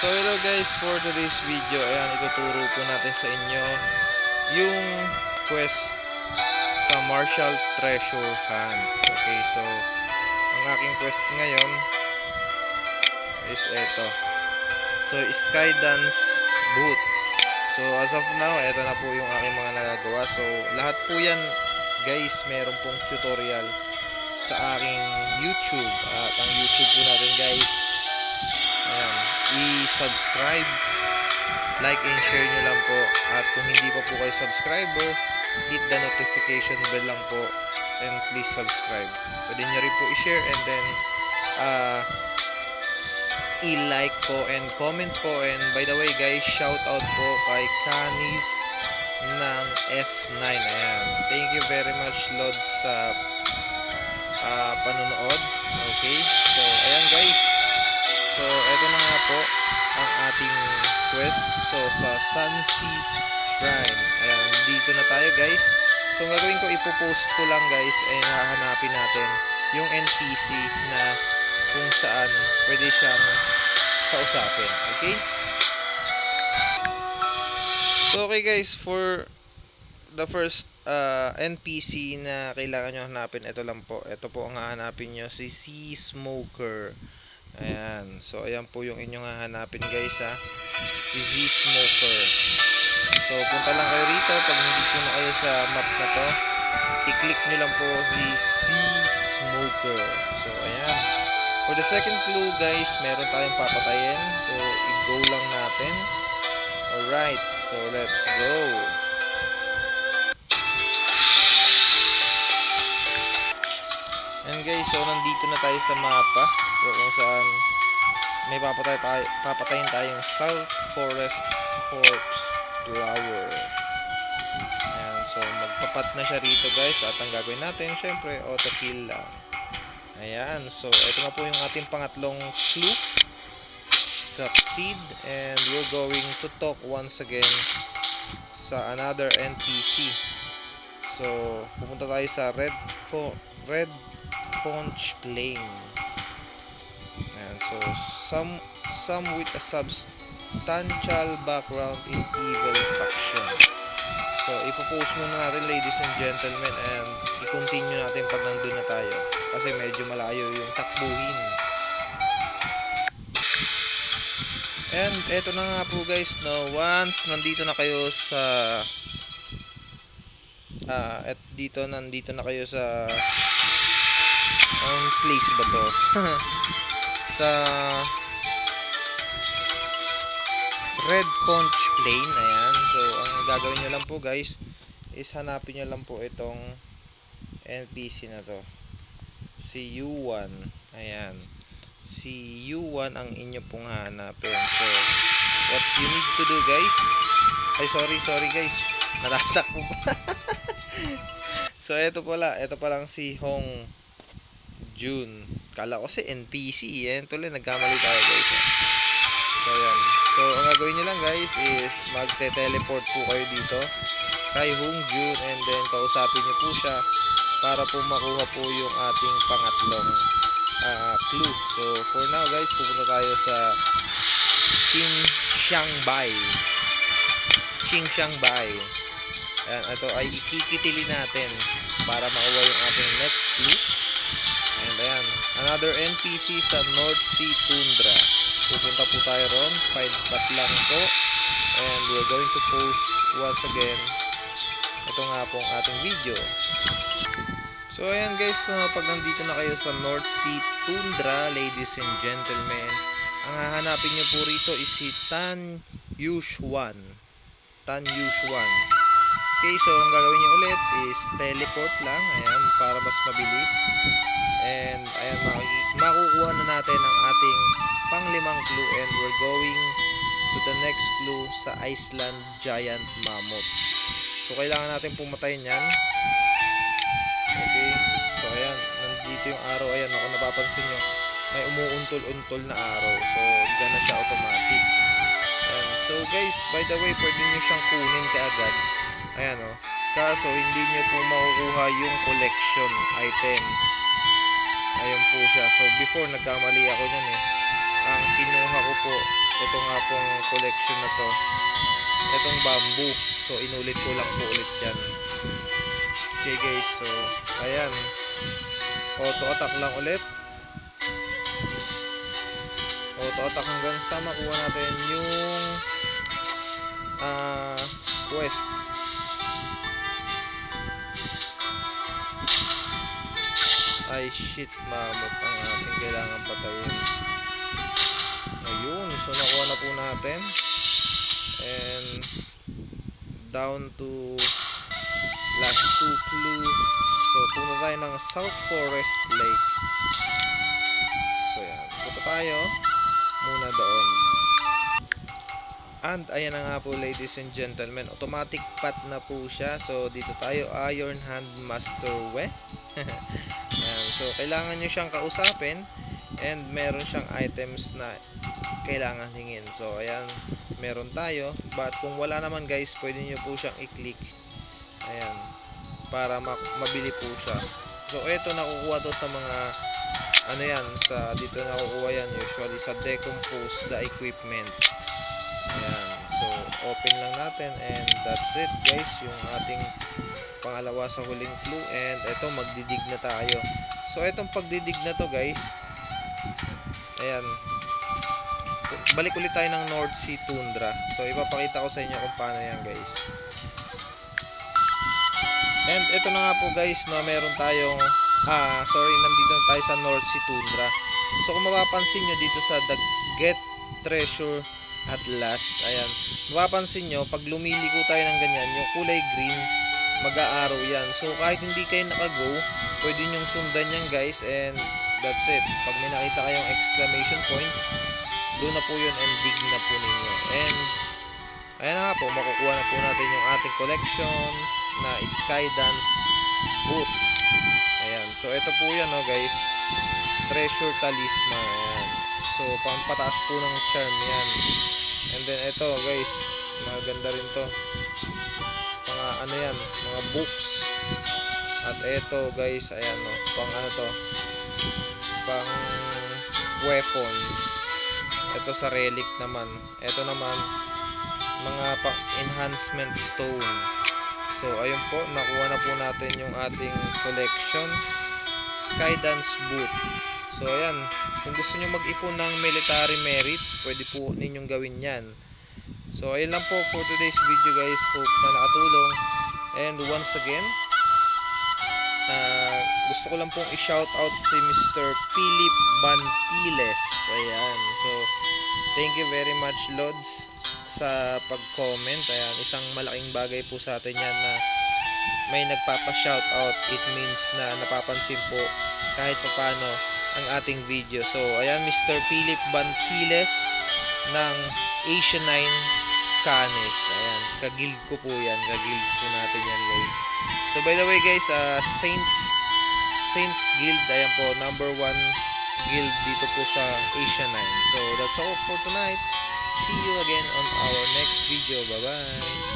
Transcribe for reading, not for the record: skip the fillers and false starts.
So hello guys, for today's video, ayan, ituturo po natin sa inyo yung quest sa Martial Treasure Hunt. Okay, so ang aking quest ngayon is eto. So Skydance boot. So as of now, eto na po yung aking mga nagagawa. So lahat po yan guys, meron pong tutorial sa aking YouTube. At ang YouTube po natin guys, ayan, i-subscribe, like and share nyo lang po. At kung hindi pa po kayo subscriber, hit the notification bell lang po and please subscribe. Pwede nyo rin po i-share and then i-like po and comment po. And by the way guys, shout out po kay Kanis ng S9. Ayan, thank you very much Lord sa panonood. Okay, so ayan guys, so eto na nga po ang ating quest. So sa Sunsea Shrine, ayan, dito na tayo guys. So ang gagawin ko, ipopost ko lang guys, ay hahanapin natin yung NPC na kung saan pwede siyang kausapin. Okay, so okay guys, for the first NPC na kailangan nyo hanapin, ito lang po. Ito po ang hahanapin nyo, si Sea Smoker. Ayan, so ayan po yung inyong hahanapin guys ha, si Sea Smoker. So punta lang kayo rito. Pag nandito na kayo sa map na to, i-click nyo lang po si Sea Smoker. So ayan, for the second clue guys, meron tayong papatayin. So i-go lang natin. Alright, so let's go. And guys, so nandito na tayo sa mapa. So kung saan may papatayin tayong South Forest Corpse Flower. Ayan, so magpapat na siya rito guys. At ang gagawin natin, syempre, auto kill lang. Ayan, so ito na po yung ating pangatlong clue. Succeed. And we're going to talk once again sa another NPC. So pupunta tayo sa Red Conch Plain. And so some with a substantial background in evil faction. So ipopost muna natin ladies and gentlemen, and i-continue natin pag nandun na tayo kasi medyo malayo yung takbuhin. And eto na nga po guys, no, once nandito na kayo sa nandito na kayo sa place ba to? Sa Red Conch Plain. Ayan, so ang gagawin nyo lang po guys is hanapin nyo lang po itong NPC na to, si U1. Ayan, si U1 ang inyo pong hanapin. So what you need to do guys, ay sorry guys, natatakbo pa. So ito palang si Hong June. Kala ko si NPC. Yan tuloy, nagkamali tayo guys. So yan, so ang gagawin nyo lang guys is magte-teleport po kayo dito kay Hong June, and then kausapin nyo po siya para po makuha po yung ating pangatlong clue. So for now guys, pupunta tayo sa Chingshangbay. Ayan, ito ay ikikitilin natin para makuha yung ating next clue. And ayan, another NPC sa North Sea Tundra. Pupunta po tayo ron, 5 cut lang po. And we're going to post once again ito nga po ang ating video. So ayan guys, pag nandito na kayo sa North Sea Tundra, ladies and gentlemen, ang hahanapin nyo po rito is si Tan Yushwan. Okay, so ang gagawin nyo ulit is teleport lang, ayan, para mas mabilis. And ayan, makukuha na natin ang ating panglimang clue, and we're going to the next clue sa Iceland Giant Mammoth. So kailangan natin pumatayin yan. Okay, so ayan, nandito yung araw. Ayan, ako napapansin nyo, may umuuntol-untol na araw. So dyan na siya automatic. And so guys, by the way, pwede nyo siyang kunin kaagad. Ayan o, kaso hindi nyo po makukuha yung collection item. Ayun po siya. So before, nagkamali ako nyan eh. Ang kinuha ko po ito nga pong collection na to, itong bamboo. So inulit ko lang po ulit yan. Okay guys, so ayan, auto attack lang ulit, auto attack hanggang sa makuha natin yung quest. Ay shit, mamot ang ating kailangan patayin. Ayun, so nakuha na po natin. And down to last 2 clue. So punta tayo ng South Forest Lake. So yan, punta tayo muna doon. And ayan na nga po ladies and gentlemen, automatic path na po siya. So dito tayo, Iron Hand Master We. Ayan, so kailangan nyo siyang kausapin and meron siyang items na kailangan hingin. So ayan, meron tayo, but kung wala naman guys, pwede nyo po siyang i-click, ayan, para mabili po siya. So ito, nakukuha to sa mga ano yan, sa dito nakukuha yan usually sa decompose the equipment. Ayan, so open lang natin and that's it guys, yung ating pangalawa sa huling clue. And ito, magdidig na tayo. So itong pagdidig na to guys, ayan, balik ulit tayo ng North Sea Tundra. So ipapakita ko sa inyo kung paano yan guys. And ito na nga po guys, no, meron tayong nandito na tayo sa North Sea Tundra. So kung mapapansin nyo dito sa the Get Treasure at Last, ayan, mapapansin nyo pag lumiliko tayo ng ganyan, yung kulay green, mag-a-arrow yan. So kahit hindi kayo naka-go, pwede nyong sundan yan guys, and that's it. Pag may nakita kayong exclamation point, doon na po yun and dig na po ninyo. And ayan na nga po, makukuha na po natin yung ating collection na Skydance boot. Ayan, so ito po yan, no guys, treasure talisman. Ayan, so pampataas po ng charm yan. And then ito guys, maganda rin to, mga ano yan, mga books. At ito guys, ayan, no, pang ano to, pang weapon. Ito sa relic naman. Ito naman, mga pang enhancement stone. So ayun po, nakuha na po natin yung ating collection Skydance boot. So ayan, kung gusto nyo mag-ipon ng military merit, pwede po ninyong gawin yan. So ayun lang po for today's video guys. Hope na nakatulong. And once again, gusto ko lang pong i-shout out si Mr. Philip Bantiles. Ayan, so thank you very much Lods sa pag-comment. Ayan, isang malaking bagay po sa atin yan na may nagpapa-shoutout. It means na napapansin po kahit paano ang ating video. So ayan, Mr. Philip Bantiles ng Asia 9 Canis. Ayan, kagild ko po yan, kagild po natin yan guys. So by the way guys, Saints Guild, ayan po, #1 guild dito po sa Asia 9. So that's all for tonight. See you again on our next video. Bye bye.